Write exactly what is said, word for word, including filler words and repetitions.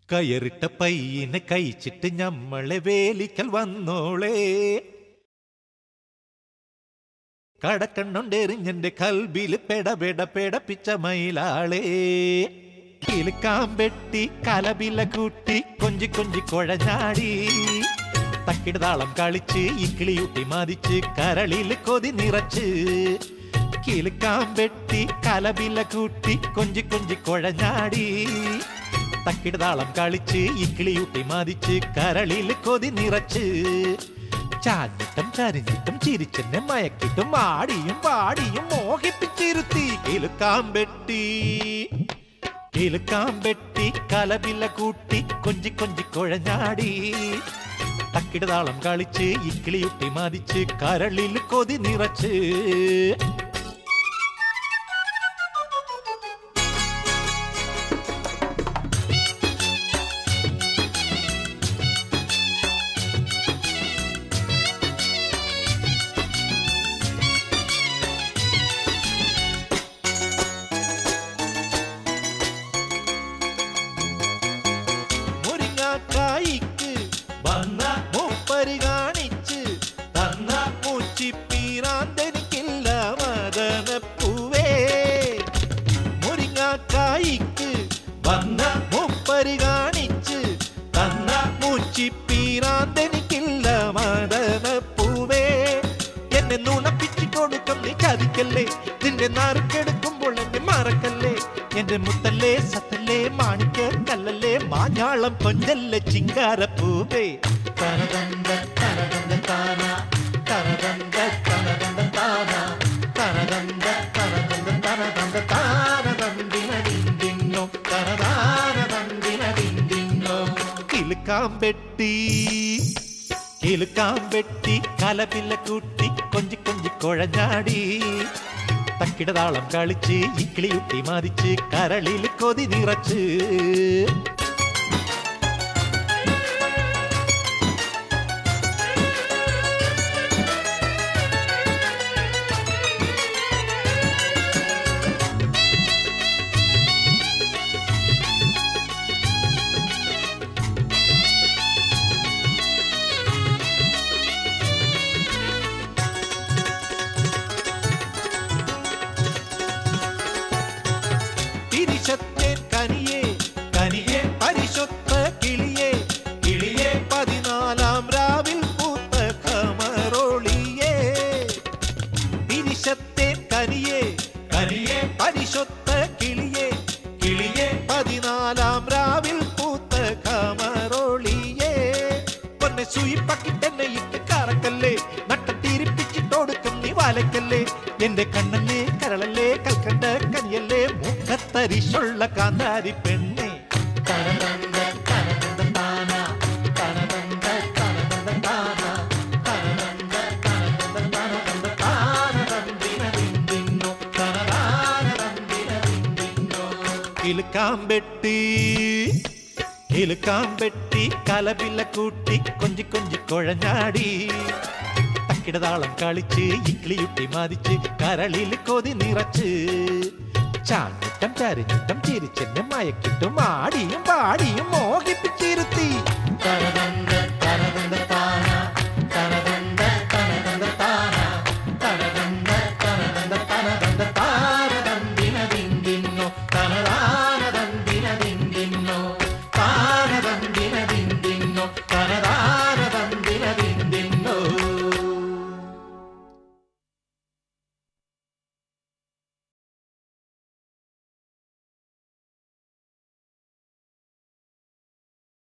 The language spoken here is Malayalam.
കയറിട്ട പയ്യനെ കഴിച്ചിട്ട് ഞമ്മളെ വേലിക്കൽ വന്നോളേ കടക്കണ്ണുണ്ടെറിഞ്ഞെന്റെ കൽബില് പെടപെട പെടപ്പിച്ച മയിലാളേ കിലുക്കാമ്പെട്ടി കലബില കൂട്ടി കൊഞ്ചി കൊഞ്ചി കൊഴഞ്ഞാടി തക്കിടതാളം കളിച്ച് ഇക്കിളിയൂട്ടി മതിച്ച് കരളില് കൊതി നിറച്ച് കിലുക്കാമ്പെട്ടി കലബില കൂട്ടി കൊഞ്ചി കൊഞ്ചി കൊഴഞ്ഞാടി തക്കിടതാളം കളിച്ച് ഇക്കിളിയൂട്ടി മതിച്ച് കരളിൽ കൊതി നിറച്ച് ചാഞ്ഞിട്ടും ചരിഞ്ഞിട്ടും ചിരിച്ചെന്നെ മയക്കിട്ടും ആടിയും പാടിയും മോഹിപ്പിച്ചിരുത്തി കിലുക്കാമ്പെട്ടി കിലുക്കാമ്പെട്ടി കലബില കൂട്ടി കൊഞ്ചി കൊഞ്ചി കൊഴഞ്ഞാടി തക്കിടതാളം കളിച്ച് ഇക്കിളിയൂട്ടി മതിച്ച് കരളിൽ കൊതി നിറച്ച് കായിക്ക് വന്ന മൂപ്പര് കാണിച്ച് തന്ന മൂച്ചിപ്പീരാന്തെനിക്കില്ല മദനപ്പൂവേ മുരിങ്ങാക്കായിക്ക് വന്ന മൂപ്പര് കാണിച്ച് തന്ന മൂച്ചിപ്പീരാന്തെനിക്കില്ല മദനപ്പൂവേ എന്നെ നുണപ്പിച്ചു കൊടുക്കും നീ ചതിക്കല്ലേ നിന്റെ നാറുക്കെടുക്കുമ്പോൾ എന്നെ മറക്കല്ലേ എന്റെ മുത്തല്ലേ സത്തല്ലേ മാണിക്ക കല്ലല്ലേ മാഞ്ഞാളം കൊഞ്ചല്ലേ ചിങ്കാരപ്പൂവേ തനതന്ത തനതന്ത താന തനതന്ത തനതന്ത താന തനതന്ത തനതന്ത തനതന്ത താനതന്തിനോ തനതാനതന്തിനോ കിലുക്കാമ്പെട്ടി കിലുക്കാമ്പെട്ടി കലബില കൂട്ടി കൊഞ്ചി കൊഞ്ചി കൊഴഞ്ഞാടി തക്കിടതാളം കളിച്ച് ഇക്കിളിയുട്ടി മതിച്ച് കരളിൽ കൊതി നിറച്ച് കനിയേ കനിയേ പരിശുദ്ധ കിളിയേ കിളിയേ പതിനാലാം രാവിൽ പൂത്ത കമറോളിയേ തിരിശത്തെ കനിയേ കനിയേ പരിശുദ്ധ കിളിയേ കിളിയേ പതിനാലാം രാവിൽ പൂത്ത കമറോളിയേ പൊന്നെ സൂയിപ്പാക്കിട്ടെന്നെ ഇട്ട് കറക്കല്ലേ നട്ടത്തിരിപ്പിച്ചിട്ടോടുക്കും നീ വാലക്കല്ലേ എന്റെ കണ്ണല്ലേ കരളല്ലേ കൽക്കണ്ട കനിയല്ലേ മുഖത്തരിശുള്ള കാന്താരി പെണ്ണെ തനതന്ത തനതന്ത താന തനതന്ത തനതന്ത താന തനതന്ത തനതന്ത തനതന്ത താനതന്തിനോ തനതാനതന്തിനോ കിലുക്കാമ്പെട്ടി കിലുക്കാമ്പെട്ടി കലബില കൂട്ടി കൊഞ്ചി കൊഞ്ചി കൊഴഞ്ഞാടി തക്കിടതാളം കളിച്ച് ഇക്കിളിയുട്ടി മതിച്ച് കരളിൽ കൊതി നിറച്ച് ചാഞ്ഞിട്ടം ചരിഞ്ഞിട്ടം ചിരിച്ചെന്നെ മയക്കിട്ടും ആടിയും പാടിയും മോഹിപ്പിച്ച്